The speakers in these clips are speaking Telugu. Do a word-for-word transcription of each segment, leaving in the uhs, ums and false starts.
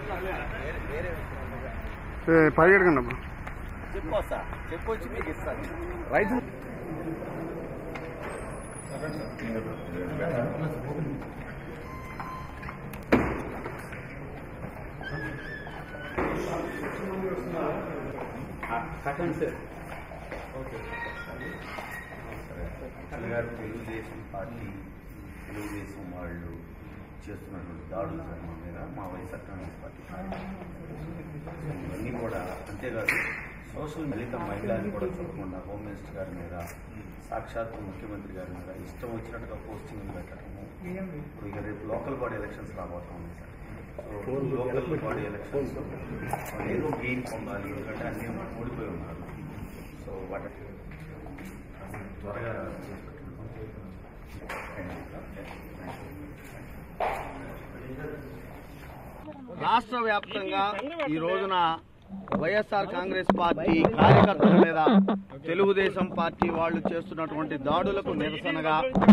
పరిగెడకండి అమ్మా చెప్పొస్తా చెప్పొచ్చి మీకు ఇస్తాను రైతు కట్టండి సార్ ఓకే గారు తెలుగుదేశం పార్టీ తెలుగుదేశం వాళ్ళు చేస్తున్నటువంటి దాడుల మీద మా వైఎస్ఆర్ కాంగ్రెస్ పార్టీ ఇవన్నీ కూడా అంతేకాదు సోషల్ దళిత మహిళని కూడా చూడకుండా హోమ్ మినిస్టర్ గారి మీద సాక్షాత్తు ముఖ్యమంత్రి గారి మీద ఇష్టం వచ్చినట్టుగా పోస్టింగ్లు పెట్టడము ఇప్పుడు ఇక రేపు లోకల్ బాడీ ఎలక్షన్స్ రాబోతా ఉంది sir so local body elections ఏదో గెయిన్ పొందాలి ఎందుకంటే అన్నీ ఓడిపోయి ఉన్నారు సో వాటి త్వరగా రాష్ట్ర వ్యాప్తంగా ఈ రోజున వైఎస్ఆర్ కాంగ్రెస్ పార్టీ కార్యకర్తల మీద తెలుగుదేశం పార్టీ వాళ్ళు చేస్తున్నటువంటి దాడులకు నిరసనగా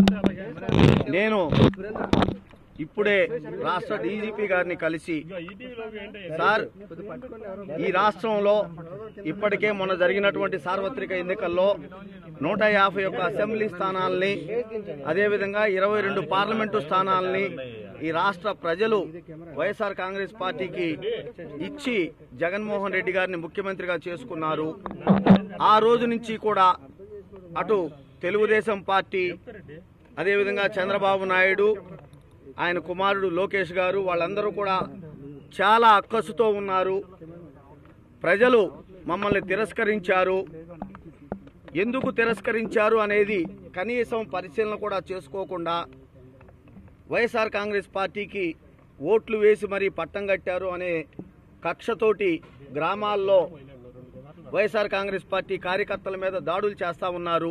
నేను ఇప్పుడే రాష్ట్ర డీజీపీ గారిని కలిసి సార్ ఈ రాష్ట్రంలో ఇప్పటికే మొన్న జరిగినటువంటి సార్వత్రిక ఎన్నికల్లో నూట యాభై ఒక్క అసెంబ్లీ స్థానాల్ని అదేవిధంగా ఇరవై రెండు పార్లమెంటు స్థానాల్ని ఈ రాష్ట్ర ప్రజలు వైఎస్ఆర్ కాంగ్రెస్ పార్టీకి ఇచ్చి జగన్మోహన్ రెడ్డి గారిని ముఖ్యమంత్రిగా చేసుకున్నారు. ఆ రోజు నుంచి కూడా అటు తెలుగుదేశం పార్టీ అదేవిధంగా చంద్రబాబు నాయుడు ఆయన కుమారుడు లోకేష్ గారు వాళ్ళందరూ కూడా చాలా అక్కసుతో ఉన్నారు. ప్రజలు మమ్మల్ని తిరస్కరించారు. ఎందుకు తిరస్కరించారు అనేది కనీసం పరిశీలన కూడా చేసుకోకుండా వైఎస్ఆర్ కాంగ్రెస్ పార్టీకి ఓట్లు వేసి మరీ పట్టం కట్టారు అనే కక్షతోటి గ్రామాల్లో వైఎస్ఆర్ కాంగ్రెస్ పార్టీ కార్యకర్తల మీద దాడులు చేస్తూ ఉన్నారు.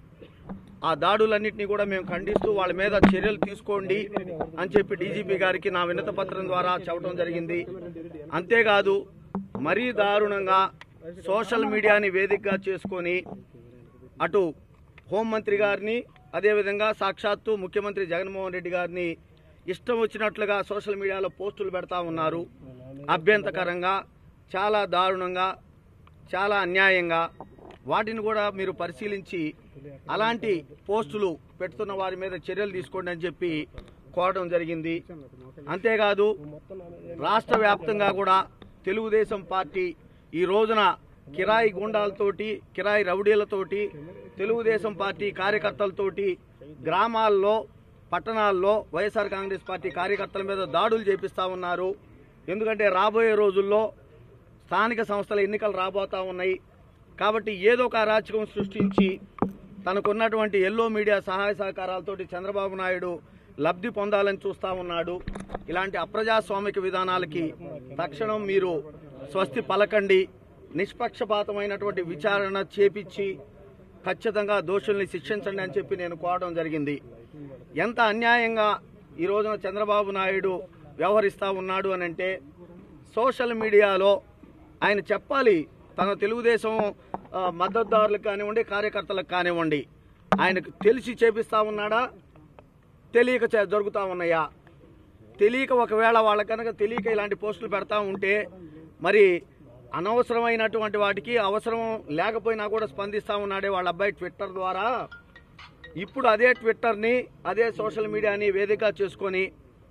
ఆ దాడులన్నింటినీ కూడా మేము ఖండిస్తూ వాళ్ళ మీద చర్యలు తీసుకోండి అని చెప్పి డీజీపీ గారికి నా వినతి పత్రం ద్వారా చెప్పడం జరిగింది. అంతేకాదు మరీ దారుణంగా సోషల్ మీడియాని వేదికగా చేసుకొని అటు హోంమంత్రి గారిని అదేవిధంగా సాక్షాత్తు ముఖ్యమంత్రి జగన్మోహన్ రెడ్డి గారిని ఇష్టం వచ్చినట్లుగా సోషల్ మీడియాలో పోస్టులు పెడతా ఉన్నారు. అభ్యంతకరంగా చాలా దారుణంగా చాలా అన్యాయంగా వాటిని కూడా మీరు పరిశీలించి అలాంటి పోస్టులు పెడుతున్న వారి మీద చర్యలు తీసుకోండి అని చెప్పి కోరడం జరిగింది. అంతేకాదు రాష్ట్ర వ్యాప్తంగా కూడా తెలుగుదేశం పార్టీ ఈ రోజున కిరాయి గుండాలతోటి కిరాయి రౌడీలతోటి తెలుగుదేశం పార్టీ కార్యకర్తలతోటి గ్రామాల్లో పట్టణాల్లో వైఎస్ఆర్ కాంగ్రెస్ పార్టీ కార్యకర్తల మీద దాడులు చేపిస్తూ ఉన్నారు. ఎందుకంటే రాబోయే రోజుల్లో స్థానిక సంస్థల ఎన్నికలు రాబోతా ఉన్నాయి కాబట్టి ఏదో ఒక అరాచకం సృష్టించి తనకున్నటువంటి ఎల్లో మీడియా సహాయ సహకారాలతోటి చంద్రబాబు నాయుడు లబ్ధి పొందాలని చూస్తూ ఉన్నాడు. ఇలాంటి అప్రజాస్వామిక విధానాలకి తక్షణం మీరు స్వస్తి పలకండి, నిష్పక్షపాతమైనటువంటి విచారణ చేపించి ఖచ్చితంగా దోషుల్ని శిక్షించండి అని చెప్పి నేను కోరడం జరిగింది. ఎంత అన్యాయంగా ఈ రోజున చంద్రబాబు నాయుడు వ్యవహరిస్తూ ఉన్నాడు అని అంటే సోషల్ మీడియాలో ఆయన చెప్పాలి తన తెలుగుదేశం మద్దతుదారులకు కానివ్వండి కార్యకర్తలకు కానివ్వండి ఆయనకు తెలిసి చేపిస్తూ ఉన్నాడా తెలియక జరుగుతూ ఉన్నాయా? తెలియక ఒకవేళ వాళ్ళ కనుక తెలియక ఇలాంటి పోస్టులు పెడతా ఉంటే మరి అనవసరమైనటువంటి వాటికి అవసరం లేకపోయినా కూడా స్పందిస్తూ ఉన్నాడే వాళ్ళ అబ్బాయి ట్విట్టర్ ద్వారా. ఇప్పుడు అదే ట్విట్టర్ని అదే సోషల్ మీడియాని వేదికగా చేసుకొని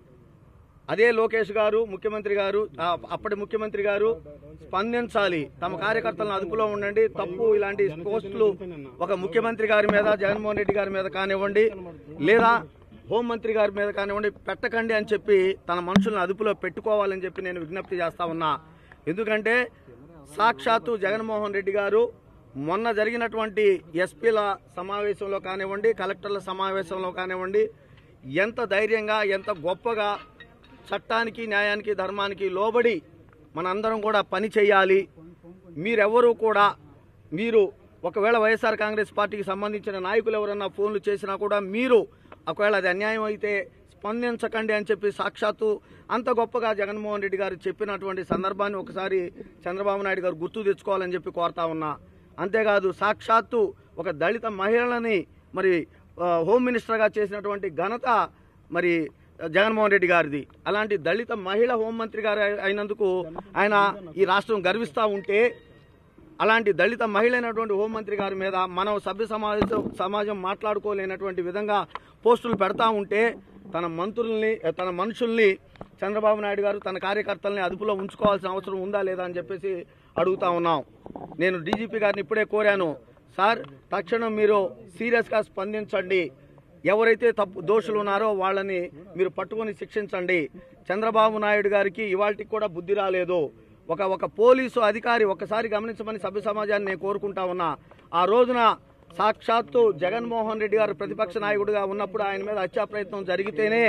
అదే లోకేష్ గారు ముఖ్యమంత్రి గారు అప్పటి ముఖ్యమంత్రి గారు స్పందించాలి, తమ కార్యకర్తలను అదుపులో ఉండండి, తప్పు ఇలాంటి పోస్టులు ఒక ముఖ్యమంత్రి గారి మీద జగన్మోహన్ రెడ్డి గారి మీద కానివ్వండి లేదా హోంమంత్రి గారి మీద కానివ్వండి పెట్టకండి అని చెప్పి తన మనుషులను అదుపులో పెట్టుకోవాలని చెప్పి నేను విజ్ఞప్తి చేస్తా ఉన్నా. ఎందుకంటే సాక్షాత్తు జగన్మోహన్ రెడ్డి గారు మొన్న జరిగినటువంటి ఎస్పీల సమావేశంలో కానివ్వండి కలెక్టర్ల సమావేశంలో కానివ్వండి ఎంత ధైర్యంగా ఎంత గొప్పగా చట్టానికి న్యాయానికి ధర్మానికి లోబడి మనందరం కూడా పని చేయాలి. మీరెవరూ కూడా మీరు ఒకవేళ వైఎస్ఆర్ కాంగ్రెస్ పార్టీకి సంబంధించిన నాయకులు ఎవరన్నా ఫోన్లు చేసినా కూడా మీరు ఒకవేళ అది అన్యాయం అయితే స్పందించకండి అని చెప్పి సాక్షాత్తు అంత గొప్పగా జగన్మోహన్ రెడ్డి గారు చెప్పినటువంటి సందర్భాన్ని ఒకసారి చంద్రబాబు నాయుడు గారు గుర్తు తెచ్చుకోవాలని చెప్పి కోరుతా ఉన్నా. అంతేకాదు సాక్షాత్తు ఒక దళిత మహిళలని మరి హోమ్ మినిస్టర్గా చేసినటువంటి ఘనత మరి జగన్మోహన్ రెడ్డి గారిది. అలాంటి దళిత మహిళ హోంమంత్రి గారు అయినందుకు ఆయన ఈ రాష్ట్రం గర్విస్తూ ఉంటే, అలాంటి దళిత మహిళ అయినటువంటి హోంమంత్రి గారి మీద మనం సభ్య సమాజం సమాజం మాట్లాడుకోలేనటువంటి విధంగా పోస్టులు పెడతా ఉంటే తన మంత్రుల్ని తన మనుషుల్ని చంద్రబాబు నాయుడు గారు తన కార్యకర్తల్ని అదుపులో ఉంచుకోవాల్సిన అవసరం ఉందా లేదా అని చెప్పేసి అడుగుతా ఉన్నాం. నేను డీజీపీ గారిని ఇప్పుడే కోరాను, సార్ తక్షణం మీరు సీరియస్గా స్పందించండి, ఎవరైతే తప్పు దోషులు ఉన్నారో వాళ్ళని మీరు పట్టుకొని శిక్షించండి. చంద్రబాబు నాయుడు గారికి ఇవాళకి కూడా బుద్ధి రాలేదు. ఒక ఒక పోలీసు అధికారి ఒకసారి గమనించమని సభ్య సమాజాన్ని నేను కోరుకుంటా ఉన్నా. ఆ రోజున సాక్షాత్తు జగన్మోహన్ రెడ్డి గారు ప్రతిపక్ష నాయకుడిగా ఉన్నప్పుడు ఆయన మీద హత్యా ప్రయత్నం జరిగితేనే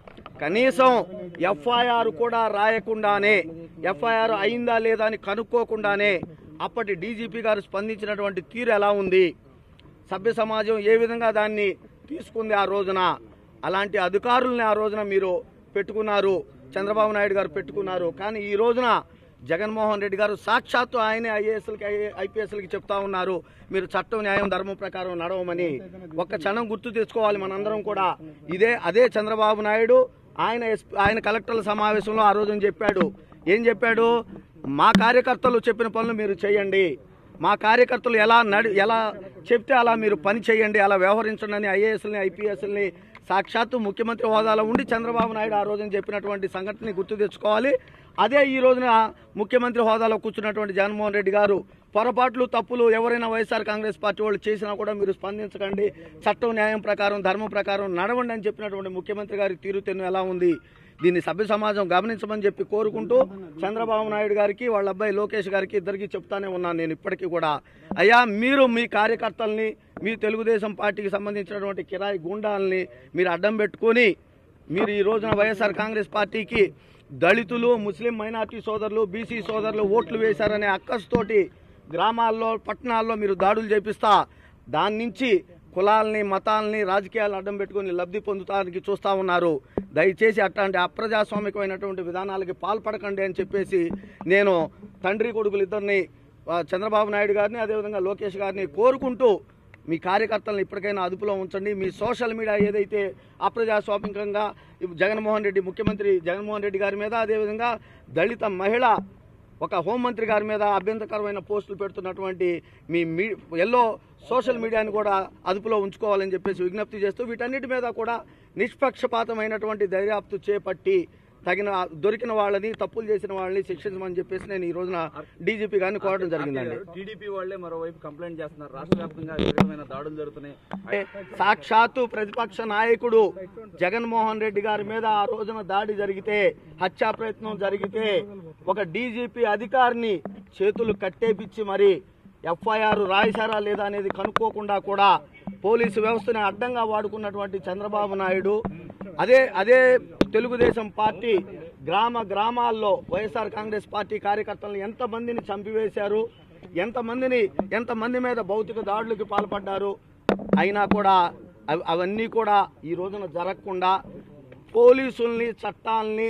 కనీసం ఎఫ్ఐఆర్ కూడా రాయకుండానే, ఎఫ్ఐఆర్ అయిందా లేదా అని కనుక్కోకుండానే అప్పటి డీజీపీ గారు స్పందించినటువంటి తీరు ఎలా ఉంది, సభ్య సమాజం ఏ విధంగా దాన్ని తీసుకుంది ఆ రోజున. అలాంటి అధికారుల్ని ఆ రోజున మీరు పెట్టుకున్నారు, చంద్రబాబు నాయుడు గారు పెట్టుకున్నారు. కానీ ఈ రోజున జగన్మోహన్ రెడ్డి గారు సాక్షాత్తు ఆయనే ఐఏఎస్లకి ఐపీఎస్లకి చెప్తా ఉన్నారు, మీరు చట్టం న్యాయం ధర్మం ప్రకారం నడవమని. ఒక్క క్షణం గుర్తు తెచ్చుకోవాలి మనందరం కూడా. ఇదే అదే చంద్రబాబు నాయుడు ఆయన ఆయన కలెక్టర్ల సమావేశంలో ఆ రోజున చెప్పాడు. ఏం చెప్పాడు? మా కార్యకర్తలు చెప్పిన పనులు మీరు చేయండి, మా కార్యకర్తలు ఎలా నడి ఎలా చెప్తే అలా మీరు పని చేయండి, అలా వ్యవహరించండి అని ఐఏఎస్ని ఐపీఎస్ని సాక్షాత్తు ముఖ్యమంత్రి హోదాలో ఉండి చంద్రబాబు నాయుడు ఆ రోజున చెప్పినటువంటి సంఘటనని గుర్తు తెచ్చుకోవాలి. అదే ఈ రోజున ముఖ్యమంత్రి హోదాలో కూర్చున్నటువంటి జగన్మోహన్ రెడ్డి గారు పొరపాట్లు తప్పులు ఎవరైనా వైఎస్ఆర్ కాంగ్రెస్ పార్టీ వాళ్ళు చేసినా కూడా మీరు స్పందించకండి, చట్టం న్యాయం ప్రకారం ధర్మం ప్రకారం నడవండి అని చెప్పినటువంటి ముఖ్యమంత్రి గారి తీరుతెన్ను ఎలా ఉంది, దీన్ని సభ్య సమాజం గమనించమని చెప్పి కోరుకుంటూ చంద్రబాబు నాయుడు గారికి వాళ్ళ అబ్బాయి లోకేష్ గారికి ఇద్దరికి చెప్తానే ఉన్నాను నేను ఇప్పటికీ కూడా. అయ్యా, మీరు మీ కార్యకర్తల్ని, మీ తెలుగుదేశం పార్టీకి సంబంధించినటువంటి కిరాయి గూండాలని మీరు అడ్డం పెట్టుకొని మీరు ఈ రోజున వైఎస్ఆర్ కాంగ్రెస్ పార్టీకి దళితులు, ముస్లిం మైనార్టీ సోదరులు, బీసీ సోదరులు ఓట్లు వేశారనే అక్కసుతోటి గ్రామాల్లో పట్టణాల్లో మీరు దాడులు చేపిస్తా దాని నుంచి కులాలని మతాలని రాజకీయాలను అడ్డం పెట్టుకుని లబ్ధి పొందుతానికి చూస్తూ ఉన్నారు. దయచేసి అట్లాంటి అప్రజాస్వామికమైనటువంటి విధానాలకి పాల్పడకండి అని చెప్పేసి నేను తండ్రి కొడుకులు ఇద్దరిని చంద్రబాబు నాయుడు గారిని అదేవిధంగా లోకేష్ గారిని కోరుకుంటూ మీ కార్యకర్తలను ఇప్పటికైనా అదుపులో ఉంచండి. మీ సోషల్ మీడియా ఏదైతే అప్రజాస్వామికంగా జగన్మోహన్ రెడ్డి ముఖ్యమంత్రి జగన్మోహన్ రెడ్డి గారి మీద అదేవిధంగా దళిత మహిళ ఒక హోంమంత్రి గారి మీద అభ్యంతరకరమైన పోస్టులు పెడుతున్నటువంటి మీ మీ ఎల్లో సోషల్ మీడియాని కూడా అదుపులో ఉంచుకోవాలని చెప్పేసి విజ్ఞప్తి చేస్తూ వీటన్నిటి మీద కూడా నిష్పక్షపాతమైనటువంటి దర్యాప్తు చేపట్టి తగిన దొరికిన వాళ్ళని, తప్పులు చేసిన వాళ్ళని శిక్షించమని చెప్పేసి నేను ఈ రోజున డీజీపీ గారిని కోరడం జరిగిందండి. టీడీపీ వాళ్ళే మరోవైపు కంప్లైంట్ చేస్తున్నారు, రాష్ట్ర వ్యాప్తంగా విధమైన దాడులు జరుగుతున్నాయి. సాక్షాత్తు ప్రతిపక్ష నాయకుడు జగన్మోహన్ రెడ్డి గారి మీద ఆ రోజున దాడి జరిగితే, హత్యా ప్రయత్నం జరిగితే ఒక డీజీపీ అధికారిని చేతులు కట్టేపిచ్చి మరి ఎఫ్ఐఆర్ రాయిశారా లేదా అనేది కనుక్కోకుండా కూడా పోలీసు వ్యవస్థని అడ్డంగా వాడుకున్నటువంటి చంద్రబాబు నాయుడు, అదే అదే తెలుగుదేశం పార్టీ గ్రామ గ్రామాల్లో వైఎస్ఆర్ కాంగ్రెస్ పార్టీ కార్యకర్తలను ఎంతమందిని చంపివేశారు, ఎంతమందిని ఎంతమంది మీద భౌతిక దాడులకు పాల్పడ్డారు, అయినా కూడా అవన్నీ కూడా ఈ రోజున జరగకుండా పోలీసుల్ని, చట్టాలని,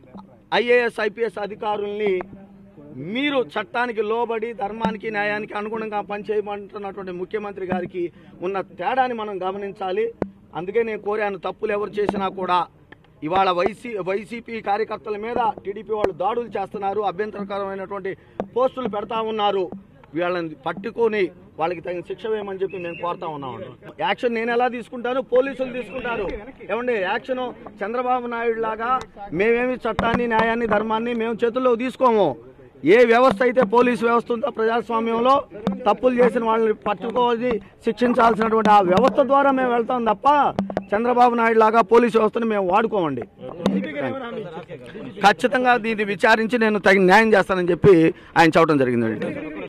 ఐఏఎస్ ఐపీఎస్ అధికారుల్ని మీరు చట్టానికి లోబడి ధర్మానికి న్యాయానికి అనుగుణంగా పనిచేయమంటున్నటువంటి ముఖ్యమంత్రి గారికి ఉన్న తేడాని మనం గమనించాలి. అందుకే నేను కోరాను, తప్పులు ఎవరు చేసినా కూడా ఇవాళ వైసీ వైసీపీ కార్యకర్తల మీద టీడీపీ వాళ్ళు దాడులు చేస్తున్నారు, అభ్యంతరకరమైనటువంటి పోస్టులు పెడతా ఉన్నారు. వీళ్ళని పట్టుకొని వాళ్ళకి తగిన శిక్ష వేయమని చెప్పి నేను కోరుతా ఉన్నాను. యాక్షన్ నేను ఎలా తీసుకుంటాను, పోలీసులు తీసుకుంటారు. ఏమండి, యాక్షన్ చంద్రబాబు నాయుడు లాగా మేమేమి చట్టాన్ని న్యాయాన్ని ధర్మాన్ని మేము చేతుల్లో తీసుకోము. ఏ వ్యవస్థ అయితే పోలీసు వ్యవస్థ ఉందో ప్రజాస్వామ్యంలో తప్పులు చేసిన వాళ్ళని పట్టుకోవాలి, శిక్షించాల్సినటువంటి ఆ వ్యవస్థ ద్వారా మేము వెళ్తాం తప్ప చంద్రబాబు నాయుడు లాగా పోలీసు వ్యవస్థను మేము వాడుకోమండి. ఖచ్చితంగా దీన్ని విచారించి నేను తగిన న్యాయం చేస్తానని చెప్పి ఆయన చెప్పడం జరిగిందండి.